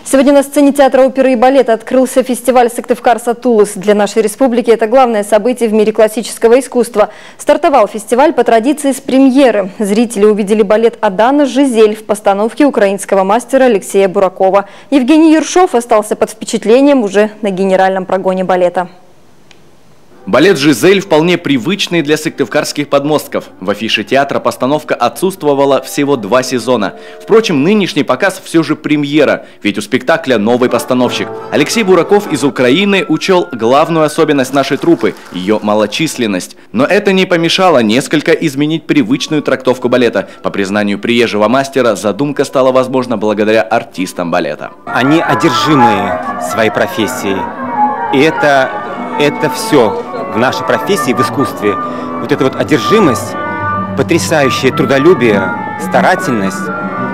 Сегодня на сцене театра оперы и балета открылся фестиваль «Сыктывкар-Сатулыс». Для нашей республики это главное событие в мире классического искусства. Стартовал фестиваль по традиции с премьеры. Зрители увидели балет «Адана Жизель» в постановке украинского мастера Алексея Буракова. Евгений Ершов остался под впечатлением уже на генеральном прогоне балета. Балет «Жизель» вполне привычный для сыктывкарских подмостков. В афише театра постановка отсутствовала всего 2 сезона. Впрочем, нынешний показ все же премьера, ведь у спектакля новый постановщик. Алексей Бураков из Украины учел главную особенность нашей труппы – ее малочисленность. Но это не помешало несколько изменить привычную трактовку балета. По признанию приезжего мастера, задумка стала возможна благодаря артистам балета. Они одержимые своей профессией. И это все в нашей профессии, в искусстве. Вот эта вот одержимость, потрясающее трудолюбие, старательность,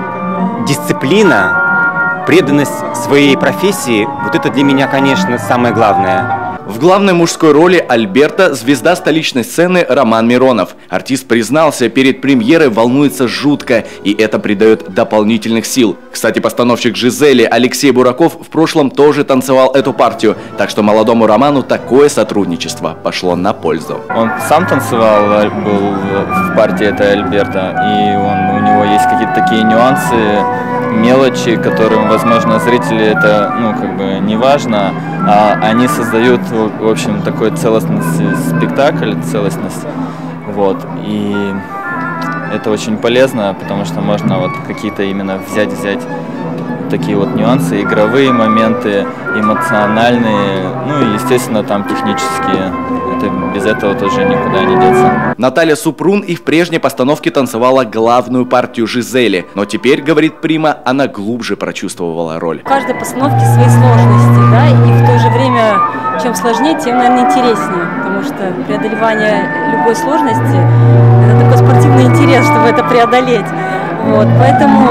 дисциплина, преданность своей профессии, вот это для меня, конечно, самое главное. В главной мужской роли Альберта звезда столичной сцены Роман Миронов. Артист признался, перед премьерой волнуется жутко, и это придает дополнительных сил. Кстати, постановщик «Жизели» Алексей Бураков в прошлом тоже танцевал эту партию, так что молодому Роману такое сотрудничество пошло на пользу. Он сам танцевал, был в партии этой Альберта, и у него есть какие-то такие нюансы, мелочи, которым, возможно, зрители это, не важно, а они создают, в общем, такой целостность спектакль, целостность, вот, и это очень полезно, потому что можно вот какие-то именно взять такие вот нюансы, игровые моменты, эмоциональные, и, естественно, там технические. Без этого тоже никуда не деться. Наталья Супрун и в прежней постановке танцевала главную партию «Жизели». Но теперь, говорит Прима, она глубже прочувствовала роль. В каждой постановке свои сложности, да, и в то же время, чем сложнее, тем, наверное, интереснее. Потому что преодолевание любой сложности – это такой спортивный интерес, чтобы это преодолеть. Вот, поэтому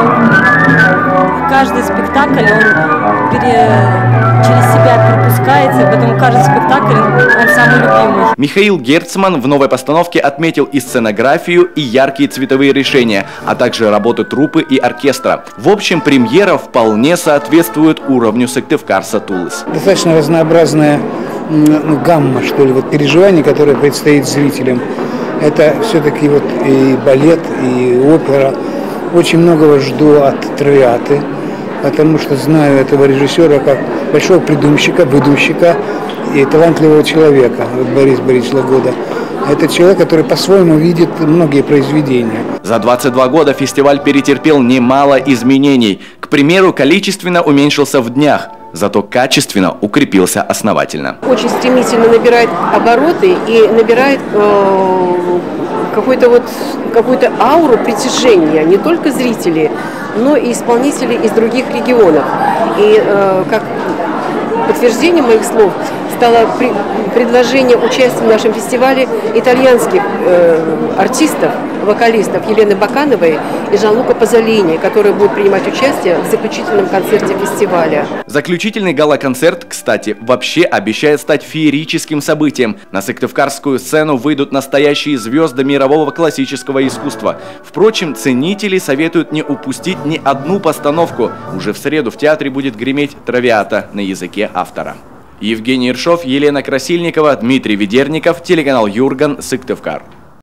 каждый спектакль, он через себя пропускается, поэтому каждый спектакль, он самый любимый. Михаил Герцман в новой постановке отметил и сценографию, и яркие цветовые решения, а также работу труппы и оркестра. В общем, премьера вполне соответствует уровню «Сыктывкар-Сатулыс». Достаточно разнообразная гамма, что ли, переживаний, которые предстоит зрителям. Это все-таки и балет, и опера. Очень многого жду от «Травиаты», потому что знаю этого режиссера как большого придумщика, выдумщика и талантливого человека, Борис Борисович Лагода. Это человек, который по-своему видит многие произведения. За 22 года фестиваль перетерпел немало изменений. К примеру, количественно уменьшился в днях, зато качественно укрепился основательно. Очень стремительно набирает обороты и набирает какую-то ауру притяжения не только зрителей, но и исполнителей из других регионов. И как подтверждение моих слов стало предложение участия в нашем фестивале итальянских артистов, вокалистов Елены Бакановой и Жан-Лука Пазолини, которые будут принимать участие в заключительном концерте фестиваля. Заключительный гала-концерт, кстати, вообще обещает стать феерическим событием. На сыктывкарскую сцену выйдут настоящие звезды мирового классического искусства. Впрочем, ценители советуют не упустить ни одну постановку. Уже в среду в театре будет греметь «Травиата» на языке автора. Евгений Ершов, Елена Красильникова, Дмитрий Ведерников, телеканал Юрган, Сыктывкар.